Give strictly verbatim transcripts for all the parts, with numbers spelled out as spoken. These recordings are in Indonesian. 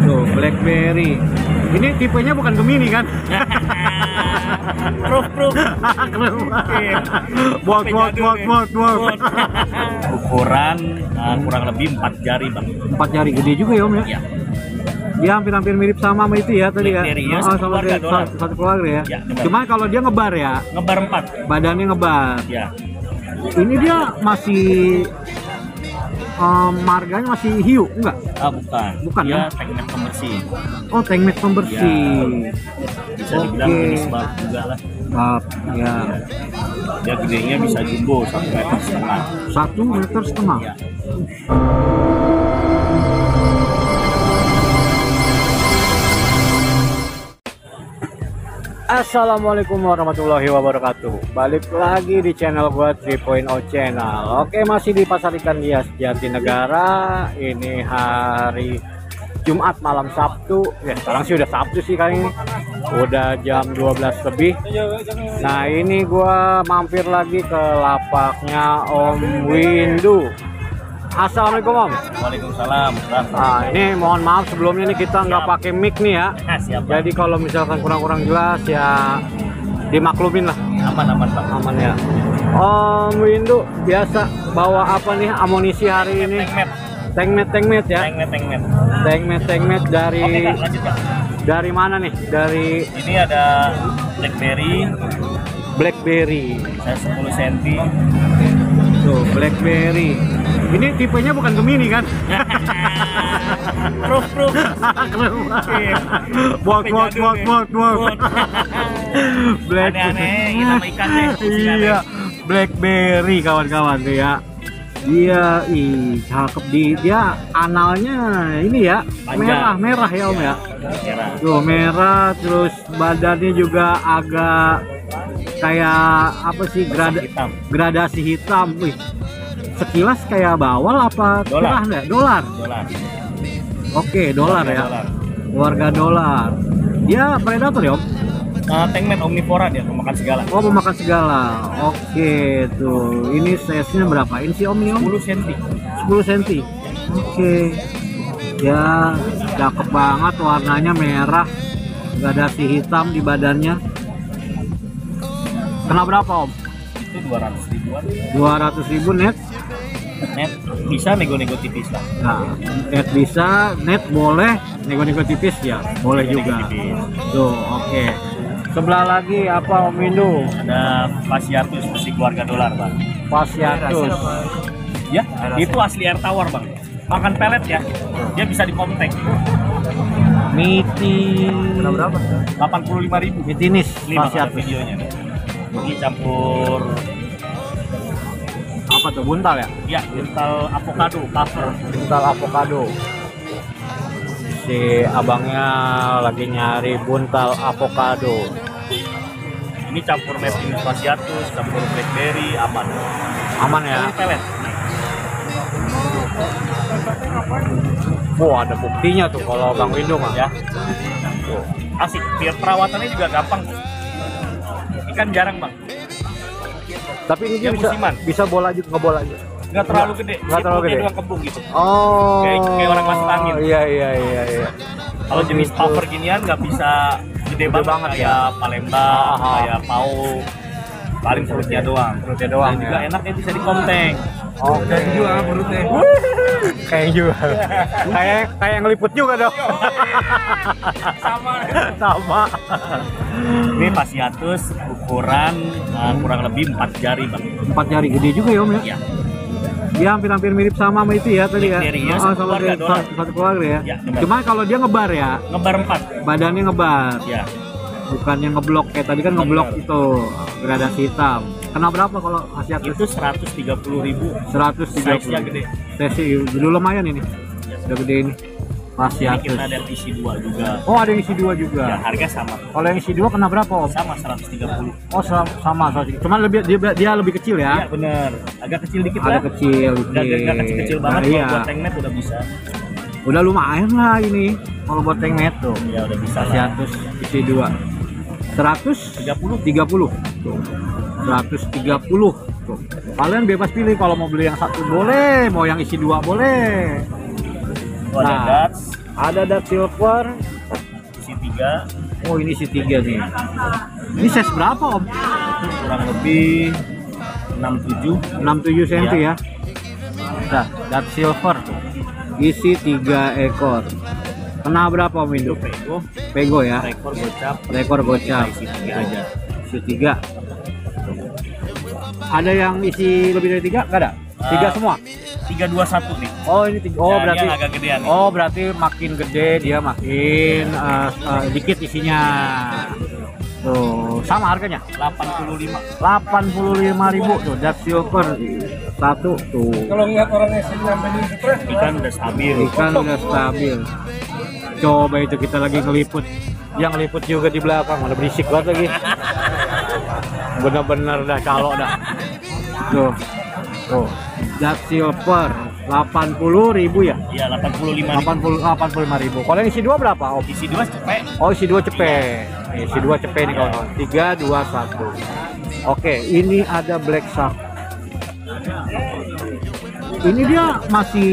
Tuh, BlackBerry. Ini tipenya bukan Gemini kan? Proof proof. Buat buat buat buat buat. Ukuran uh, kurang lebih empat jari bang. Empat jari gede juga ya om ya? Ya. Dia hampir-hampir mirip sama sama itu ya tadi ya? Ya, oh, sama keluarga, dia, satu, satu keluarga ya? Ya, cuma kalau dia ngebar ya? Ngebar empat. Badannya ngebar. Ya. Ini dia masih um, marganya masih hiu enggak? Ah bukan. Bukan dia ya? teknik pembersih. Oh teknik pembersih. Ya. Bisa dibilang Oke. jenis bab juga lah. Bab ya. Dia gedenya bisa jumbo satu meter setengah. Satu meter setengah. Ya. Assalamualaikum warahmatullahi wabarakatuh. Balik lagi di channel gua tiga titik nol Channel. Oke, masih di Pasar Ikan Hias Jatinegara. Ini hari Jumat malam Sabtu. Ya, sekarang sih udah Sabtu sih kali ini. Udah jam dua belas lebih. Nah, ini gua mampir lagi ke lapaknya Om Windu. Assalamualaikum Om. Waalaikumsalam. Nah, ini mohon maaf sebelumnya nih kita nggak pakai mic nih ya. Siap. Jadi kalau misalkan kurang-kurang jelas ya dimaklumin lah. Aman aman bang. Aman ya. Om Windu biasa bawa apa nih amunisi hari ini? Tengmet. Tengmet tengmet ya. Tengmet tengmet. Tengmet tengmet dari Oke kak, lanjut kak. dari mana nih? Dari Ini ada BlackBerry. BlackBerry. Saya sepuluh sentimeter. Tuh, BlackBerry. Ini tipenya bukan Gemini kan? Proof proof. Buat buat buat buat buat. Black. Aneh-aneh, kita sama ikan deh. Iya, BlackBerry kawan-kawan tuh ya. Dia ih cakep di dia analnya ini ya Panjang. merah merah ya om ya. Merah. Tuh merah terus badannya juga agak kayak apa sih grada, hitam. gradasi hitam. Wih, sekilas kayak bawal apa Dolar. cerah nggak? Dolar. Dolar. Oke dolar ya. Dolar. Warga dolar. Dia predator ya om. Uh, Tengmet omnivora dia, pemakan segala. Oh pemakan segala. Oke tuh. Ini size-nya berapa? Ini si om ini om? sepuluh sentimeter. sepuluh senti. Oke. Ya, cakep banget warnanya merah. Gak ada si hitam di badannya. Kena berapa om? Itu dua ratus ribuan. dua ratus ribu net. Net bisa nego-nego tipis lah. Nah, net bisa, net boleh, nego-nego tipis ya, boleh juga. Tipis. Tuh, oke. Sebelah lagi apa om Windu? Ada Fasciatus bersih keluarga dolar bang. Fasciatus. Ya, itu asli air tawar bang. Makan pelet ya, dia bisa dikomtek. Miti. Berapa? delapan puluh lima ribu. Mitinis Lima Fasciatus. videonya. Ini campur Apa tuh buntal ya? ya buntal avocado cover. Buntal avocado. Si abangnya lagi nyari buntal avocado. Ini campur Metinis Fasciatus, campur BlackBerry, aman. Aman ya? Ini pelet. Oh ada buktinya tuh kalau Bang Windu mah. Ya. Tuh. Asik, biar perawatannya juga gampang. Ikan jarang bang. Tapi ini Dia bisa musiman. bisa bola juga nggak bola juga. Nggak terlalu gede. Nggak terlalu Siputnya gede. doang kembung gitu. Oh. Kayak- kayak orang masuk angin. Iya iya iya iya. Kalau Oh, jenis gitu. puffer ginian nggak bisa gede, banget, banget kayak ya. Palembang, Ah. kayak Pau. Paling perutnya doang. Perutnya doang Dan juga ya. enaknya bisa dikomtek. Oke. juga perutnya. Kayak juga. Kayak kayak ngeliput juga dong. Sama. Sama. Ini Fasciatus ukuran uh, kurang lebih empat jari bang. Empat jari gede juga ya om ya. Ya. Dia hampir-hampir mirip sama sama itu ya tadi ya. BlackBerry ya, Oh, satu sama keluarga dia, dolar. satu, satu keluarga ya. Ya, benar. Cuma kalau dia ngebar ya, Ngebar empat. badannya ngebar. Ya. Bukannya ngeblok kayak tadi kan ngeblok Benar. itu gradasi hitam. Kena berapa kalau Fasciatus? Itu seratus tiga puluh ribu. seratus tiga Size-nya puluh. gede. Sesi dulu lumayan ini. Udah gede ini. Ini Fasciatus. kita ada isi dua juga. Oh, ada yang isi dua juga. Ya, harga sama. Kalau yang isi dua kena berapa, Om? Sama seratus tiga puluh. Oh, sama, sama seratus. Cuman lebih dia, dia lebih kecil ya. Iya bener, agak kecil dikit Ada lah. kecil, Udah dikit. nggak kecil-kecil banget, Nah, kalau iya. buat tengmet udah bisa. Udah lumayan lah ini. Kalau buat tengmet tuh. Ya udah bisa lah. seratus isi dua. seratus tiga puluh. tiga puluh. Tuh. seratus tiga puluh. Tuh. Kalian bebas pilih kalau mau beli yang satu boleh, mau yang isi dua boleh. Oh, ada Nah. Dutch, Ada dark silver. isi tiga. Oh ini si tiga nih. Ini size berapa om? Kurang lebih enam tujuh. enam puluh tujuh senti ya. Nah, dark silver isi tiga ekor. Kena berapa om Itu itu? pego. Pego ya. Rekor gocap. Rekor gocap. Isi tiga aja. Isi tiga. Ada yang isi lebih dari tiga? Gak ada? Tiga Ah. semua? tiga dua satu nih. Oh ini tiga. Oh Ya, berarti. yang agak gedean nih. Oh berarti makin gede dia makin uh, uh, dikit isinya. Tuh sama harganya. delapan puluh lima. delapan puluh lima ribu tuh dark silver satu tuh. Kalau ngeliat orangnya senang beli stres, Ikan udah stabil. Ikan udah stabil. Coba itu kita lagi ngeliput. Yang ngeliput juga di belakang udah berisik banget lagi. Bener-bener dah calo dah. Tuh. Tuh. Dark silver delapan puluh ribu ya. Iya, delapan puluh lima. delapan puluh delapan puluh lima ribu. Kalau yang isi dua berapa om? Isi dua cepet. Oh isi dua cepet. Nih, isi dua cepet nih kawan-kawan. Tiga dua satu. Oke, ini ada black shark. Ini dia masih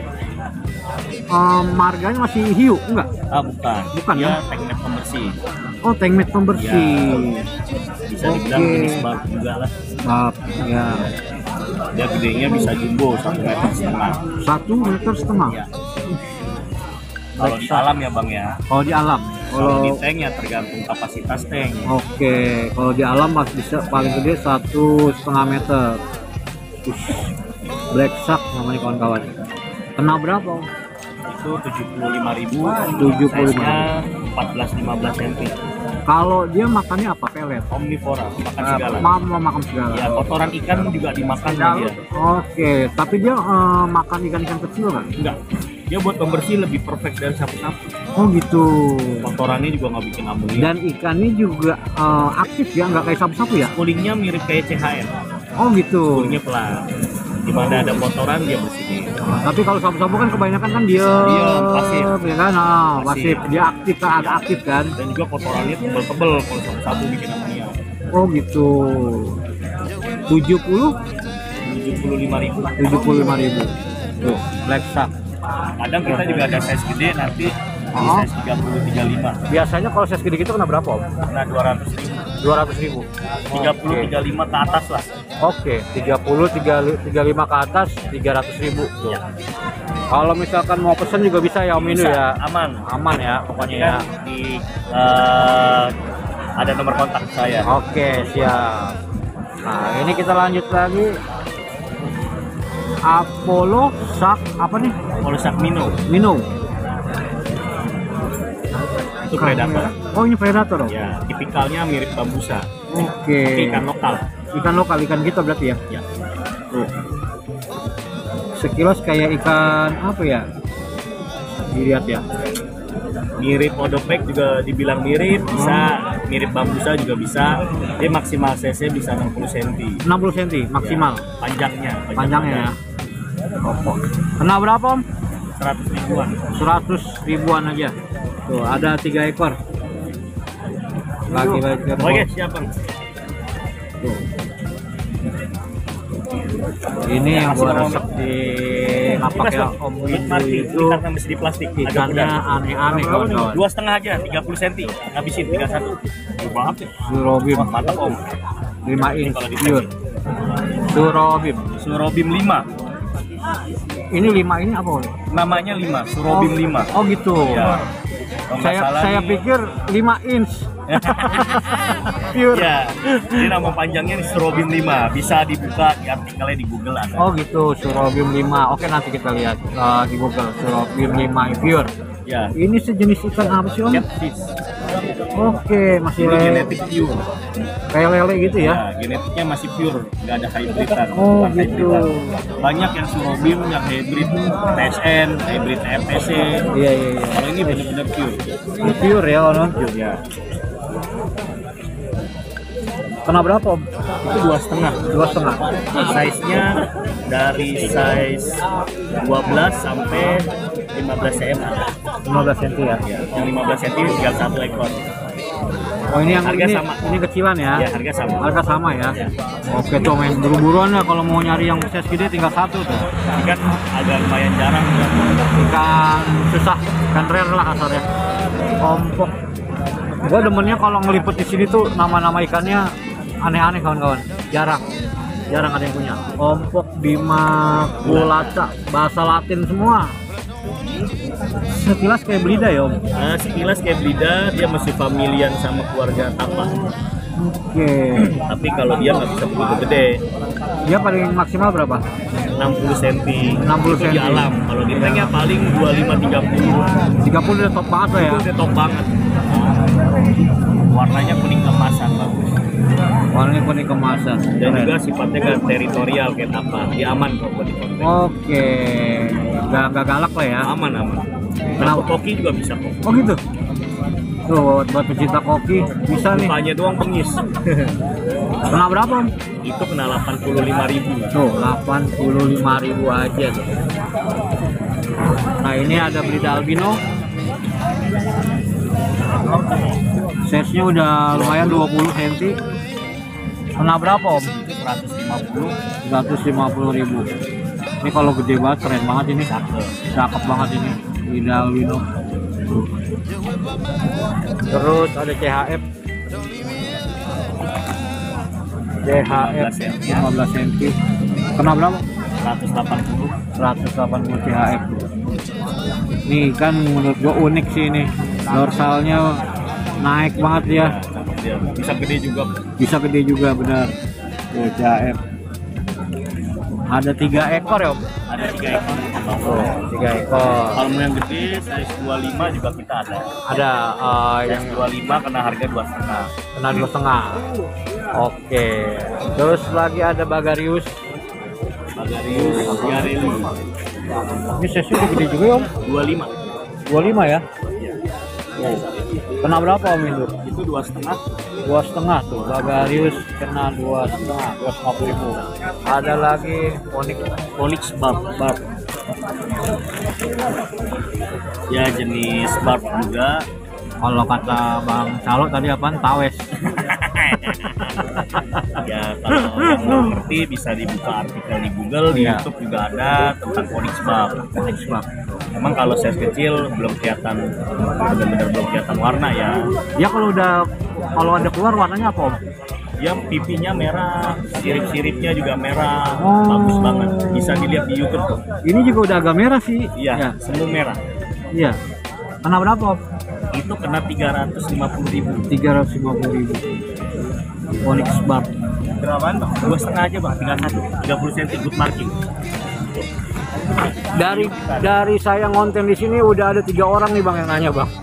um, marganya masih hiu enggak? Ah, bukan. Bukan, Dia ya? teknik pembersih. Oh tankmate pembersih. Bisa dibilang Oke. jenis bab juga lah. Bab ya. Dia gedenya bisa jumbo satu meter setengah. Satu meter setengah. Ya. Kalau di alam ya bang ya. Kalau di alam. Kalau Kalau di tank ya tergantung kapasitas tank. oke, kalau di alam mas bisa paling gede satu setengah meter. Ush. Black shark namanya kawan-kawan. Kena berapa? Om? Itu tujuh puluh lima ribu. tujuh puluh lima. Size-nya empat belas lima belas senti. Kalau dia makannya apa? Pelet. Omnivora, makan Ah, segala. Mam mau makan segala. Ya, kotoran ikan juga dimakan sama dia. Oke, tapi dia eh, makan ikan-ikan kecil kan? Enggak. Dia buat pembersih lebih perfect dari sapu-sapu. Oh gitu. Kotorannya juga nggak bikin amonia. Dan ikannya juga eh, aktif ya, nggak kayak sapu-sapu ya? Kulingnya mirip kayak C H R. Oh gitu. Kulingnya pelan. Dimana ada kotoran dia bersihin. Tapi kalau sapu-sapu kan kebanyakan kan dia Diam, pasif. ya kan? Ah, pasif. Pasif. Dia aktif kan, agak aktif kan? Dan juga kotorannya tebel-tebel kalau sapu-sapu bikin amonia. Oh gitu. tujuh puluh tujuh puluh lima ribu. tujuh puluh lima ribu. Tuh, black shark. Kadang kita juga ada size gede nanti di Oh. size tiga puluh tiga puluh lima. Biasanya kalau size gede gitu kena berapa om? Nah dua ratus ribu. dua ratus ribu. tiga puluh tiga puluh lima ke atas lah. Oke, tiga puluh, tiga puluh lima ke atas tiga ratus ribu. Tuh. Kalau misalkan mau pesen juga bisa ya Om Indu Bisa, ya. aman. Aman ya pokoknya ya. Kan di eh, ada nomor kontak saya. Oke, siap. Nah, ini kita lanjut lagi. Apollo Shark apa nih? Kalau Shark Minnow Minnow. itu predator. Oh, ini predator. Om? Ya, tipikalnya mirip bambusa. Oke. Tapi ikan lokal. Ikan lokal, ikan kita berarti ya. Ya. Tuh. Sekilas kayak ikan apa ya? Dilihat ya. Mirip odopek juga dibilang mirip, bisa mirip bambusa juga bisa. Dia maksimal cc bisa enam puluh senti. enam puluh senti maksimal. Ya, panjangnya, panjang Panjangnya ya. badan. Kena berapa Om? seratus ribuan. seratus ribuan aja. Tuh, ada tiga ekor. Lagi-lagi. Oke, siap bang. Tuh. Ini yang gua resep di lapak ya Om Windu itu karena masih di plastik. Agak ikannya mudah. aneh-aneh kawan-kawan. Dua setengah aja, tiga puluh senti. Ngabisin tiga puluh satu. Maaf ya. Surobim Wah, mantap om. lima inch Kalau di pure. Surobim. Surobim lima. Ini lima ini apa Om? Namanya lima. Surobim lima. Oh gitu. Ya. Kalau nggak Saya salah saya nih- pikir lima inch. Pure. Ya, ini nama panjangnya nih Surobim lima. Bisa dibuka di artikelnya di Google ada. Oh gitu, Surobim lima. Oke, nanti kita lihat uh, di Google Surobim lima pure. Ya. Ini sejenis ikan apa sih Om? Catfish. Oke, masih Ini lele, genetik pure. kayak lele gitu ya. Ya, genetiknya masih pure, nggak ada hybridan. Oh, bukan gitu. hybridan. Banyak yang Surobim, yang hybrid T S N, hybrid M P C. Iya, iya, iya. Kalau ini benar-benar pure. Ini pure ya, Om. Pure ya. Kena berapa Om? Itu dua setengah. Dua setengah. Size-nya dari size dua belas sampai lima belas cm ada. lima belas senti ya. Ya, yang lima belas cm tinggal satu ekor. Oh ini yang Harga ini, sama. ini kecilan ya? Ya, harga sama. Harga sama ya? Ya. Oke tuh main buru-buruan ya kalau mau nyari yang size gede tinggal satu tuh. Ini kan agak lumayan jarang. Ikan susah, ikan rare lah kasarnya. Ompok. Gua demennya kalau ngelipet di sini tuh nama-nama ikannya aneh-aneh kawan-kawan. Jarang. Jarang ada yang punya. Ompok, bima, kulata, bahasa Latin semua. Sekilas kayak belida ya om? Nah, sekilas kayak belida, dia masih familian sama keluarga tapa. Oke. Tapi kalau dia nggak bisa begitu gede. Dia paling maksimal berapa? enam puluh sentimeter. enam puluh Itu di sentimeter. alam. Kalau di tanknya paling dua puluh lima tiga puluh. tiga puluh udah top banget lah ya? Itu udah top banget. Warnanya kuning kemasan bagus. Warnanya kuning kemasan. Dan Keren. juga sifatnya kan teritorial kayak tapa. Dia aman kok buat di konten. Oke. Gak, gak galak lah ya? Aman aman. Kenapa? Nah, koki juga bisa kok. Oh gitu? Tuh buat, buat pecinta koki bisa nih. Mukanya doang bengis. Kena berapa om? Itu kena delapan puluh lima ribu. Tuh delapan puluh lima ribu aja tuh. Nah ini ada belida albino. Size-nya udah lumayan dua puluh sentimeter. Kena berapa om? seratus lima puluh. seratus lima puluh ribu. Ini kalau gede banget keren banget ini. Cakep banget ini belida albino. Terus ada C H F. C H F lima belas sentimeter. Kena berapa? seratus delapan puluh. seratus delapan puluh C H F. Nih kan menurut gua unik sih ini. Dorsalnya naik banget ya. Ya, bisa gede juga. Bisa gede juga benar. Tuh C H F. Ada tiga ekor ya om? Ada tiga ekor. Oh, tiga ekor. Kalau mau yang gede size dua puluh lima juga kita ada. Ada uh, yang Yang dua puluh lima kena harga dua setengah. kena dua setengah. Oke. Terus lagi ada Bagarius. Bagarius Gareli Ini size udah gede juga ya om? dua puluh lima. dua puluh lima ya? Kena berapa om itu? Itu dua setengah. Dua setengah tuh. Bagarius kena dua setengah, dua ratus ribu. Ada lagi Onyx Onyx barb. barb. Ya jenis barb juga. Kalau kata Bang Calo tadi apaan? Tawes. Ya kalau yang mau ngerti bisa dibuka artikel di Google, di Iya. YouTube juga ada tentang Onyx barb. Onyx barb. Emang kalau size kecil belum kelihatan, benar-benar belum kelihatan warna ya. Ya kalau udah kalau ada keluar warnanya apa om? Dia pipinya merah, sirip-siripnya juga merah, Oh. bagus banget. Bisa dilihat di YouTube tuh. Ini juga udah agak merah sih. Iya, Ya. semua merah. Iya. Kena berapa om? Itu kena tiga ratus lima puluh ribu. tiga ratus lima puluh ribu. Onyx barb. Berapaan bang? Dua setengah aja bang, tiga satu, tiga puluh senti good marking. Dari dari saya ngonten di sini udah ada tiga orang nih bang yang nanya bang.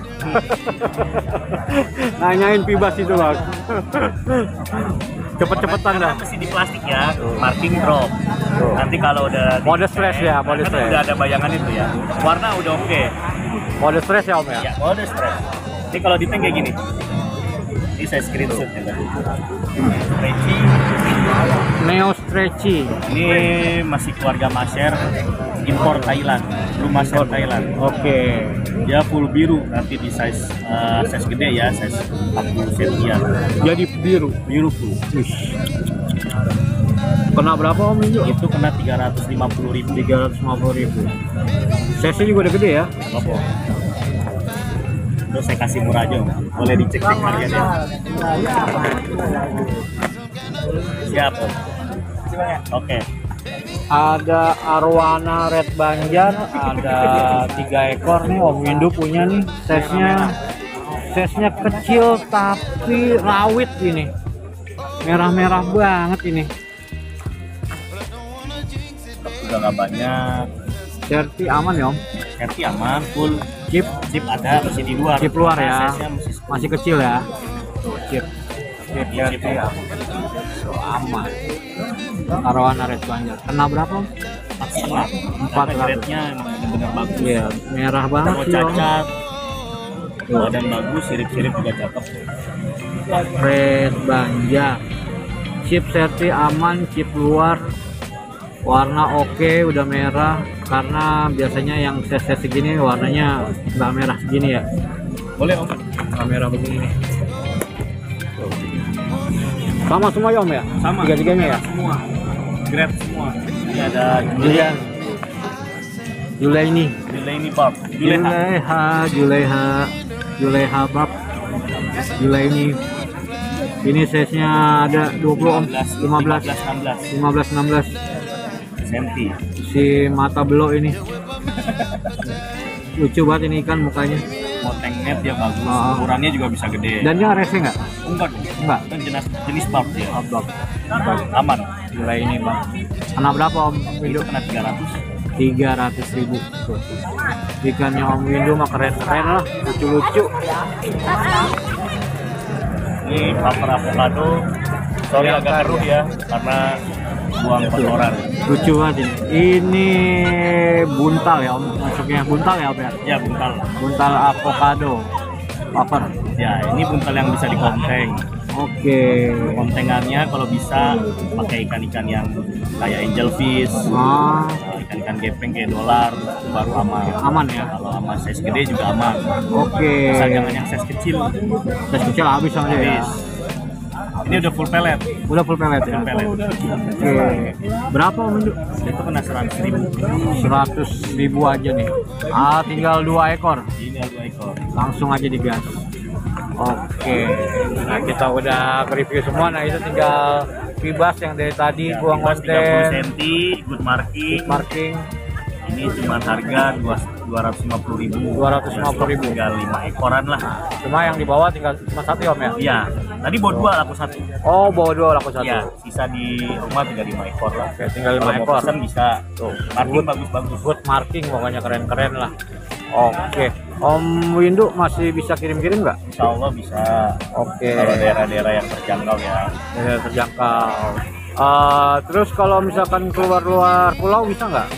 Nanyain pibas itu bang. Cepet-cepetan dah. Masih di plastik ya, marking drop. Nanti kalau udah Mode stress ya, mode kan stress. udah ada bayangan itu ya. Warna udah oke. Mode stress ya om ya. Ya, mode stress. Ini kalau di tank kayak gini. Ini saya screenshot ya tadi. Stretchy. Neo stretchy. Ini masih keluarga Maser, impor Thailand, blue Maser Thailand. Oke. Dia full biru, nanti di size uh, size gede ya, size empat puluh sentimeter. Jadi biru. Biru full. Kena berapa om ini? Itu kena tiga ratus lima puluh ribu. tiga ratus lima puluh ribu. Size juga udah gede ya. Apa? Terus saya kasih murah aja, Om. Boleh dicek-cek harganya. Siap, Om. Oke. Ada arwana red banjar, ada tiga ekor nih om Windu punya nih. Size-nya size-nya kecil tapi rawit ini. Merah-merah banget ini. Udah nggak banyak. Serti aman ya om. Serti aman, full. Chip Chip ada, masih di luar. chip luar ya. Size-nya masih sepuluh. Masih kecil ya. Chip. Chip Iya, serti chip. ya. So, aman. Arwana red banjar. Kena berapa om? Empat setengah. Empat Karena ratus. grade-nya emang benar-benar bagus. Iya, merah banget Mau sih om. cacat, badan bagus, sirip-sirip juga cakep. Red banjar. Chip serti aman, chip luar. Warna oke, udah merah. Karena biasanya yang ses-ses segini warnanya nggak merah segini ya. Boleh, Om. Nggak merah begini. Sama semua ya Om ya? Sama. Tiga-tiganya ya? Semua. Grab semua. Ini ada Julian. Julaini. Julaini Barb. Juleha. Juleha, Juleha, Juleha Bab, Julaini. Ini size-nya ada dua puluh Om, lima belas, enam belas lima belas, enam belas senti. Si mata belok ini. Lucu banget ini ikan mukanya. Moteng net dia bagus. Ah. Ukurannya juga bisa gede. Dan dia rese nggak? enggak, Enggak. kan jenis jenis barb dia. Abang. Aman. Julaini Bang. Anak berapa Om? Itu kena tiga ratus. tiga ratus ribu. Ikannya Om Windu mah keren-keren lah, lucu-lucu. Ini paper avocado. Sorry agak keruh ya karena buang kotoran. Lucu banget ini. Ini buntal ya Om, masuknya buntal ya Om ya? Ya buntal. Buntal avocado. Paper. Ya ini buntal yang bisa dikonteng. Oke. Kontengannya kalau bisa pakai ikan-ikan yang kayak angelfish, Ah, ikan-ikan gepeng kayak dolar itu baru aman. aman ya. Kalau sama size gede juga aman. Oke. Asal jangan yang size kecil. Size kecil habis sama dia ya. Habis. Ini udah full pellet. Udah full pellet ya. Full pellet. Oke. Berapa Om Windu? Itu kena seratus ribu. seratus ribu aja nih. Ah, tinggal dua ekor. Ini dua ekor. Langsung aja digas. Oke, nah kita udah review semua. Nah itu tinggal Vibas yang dari tadi Ya, gua bebas tiga puluh konten senti, good marking. marking Ini cuma harga dua ratus lima puluh ribu. dua ratus lima puluh ribu. Tinggal lima ekoran lah. Cuma yang di bawah tinggal cuma satu ya Om ya? Iya. Tadi bawa dua laku satu. Oh bawa dua laku satu. Iya. Sisa di rumah tinggal lima ekor lah. Oke, tinggal lima Kalau mau ekor. pesan bisa. Tuh, marking bagus-bagus. Good marking pokoknya keren-keren lah. Oke, Om Windu masih bisa kirim-kirim nggak? Insya Allah bisa. Oke. Kalau daerah-daerah yang terjangkau ya. Ya, terjangkau. Eh, terus kalau misalkan keluar luar pulau bisa nggak?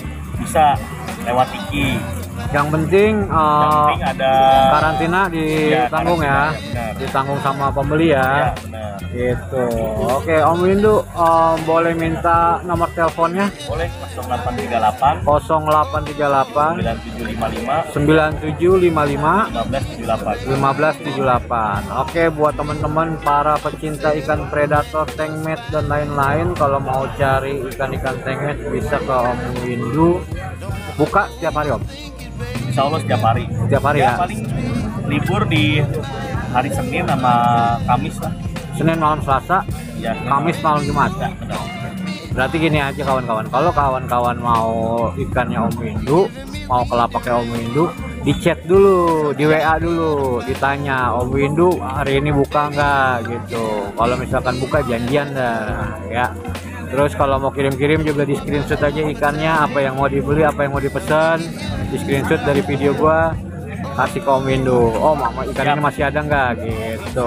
Bisa lewat Iki. Yang penting, Yang eh, penting ada karantina ditanggung Ya, ya, karantina, benar. ditanggung sama pembeli Ya, ya. benar. Gitu. Oke, Om Windu eh, boleh minta nomor teleponnya Boleh nol delapan tiga delapan nol delapan tiga delapan sembilan tujuh lima lima sembilan tujuh lima lima lima belas tujuh delapan. lima belas tujuh delapan. Oke, buat teman-teman para pecinta ikan predator, tengmet dan lain-lain, kalau mau cari ikan-ikan tengmet bisa ke Om Windu. Buka setiap hari Om? Insya Allah setiap hari. Setiap hari ya? Paling libur di hari Senin sama Kamis lah. Senin malam Selasa, Ya, Kamis malam Jumat. Ya, benar. Berarti gini aja kawan-kawan, kalau kawan-kawan mau ikannya Om Windu, mau ke lapaknya Om Windu, di chat dulu, di W A dulu, ditanya Om Windu hari ini buka nggak gitu. Kalau misalkan buka janjian dah ya. Terus kalau mau kirim-kirim juga di screenshot aja ikannya, apa yang mau dibeli, apa yang mau dipesan, di screenshot dari video gua, kasih ke Om Windu. Oh mama ikan ini masih ada nggak gitu.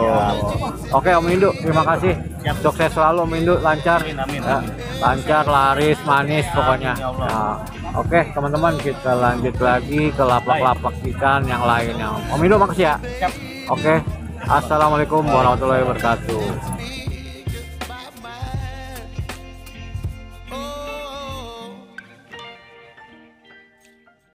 Oke Om Windu, terima kasih. Siap. Sukses selalu Om Windu, lancar. Amin, amin, Ya, amin. lancar, laris, manis pokoknya. ya Allah. Nah, oke teman-teman, kita lanjut lagi ke lapak-lapak ikan yang lainnya. Om Windu makasih ya. Siap. Oke, assalamualaikum warahmatullahi wabarakatuh.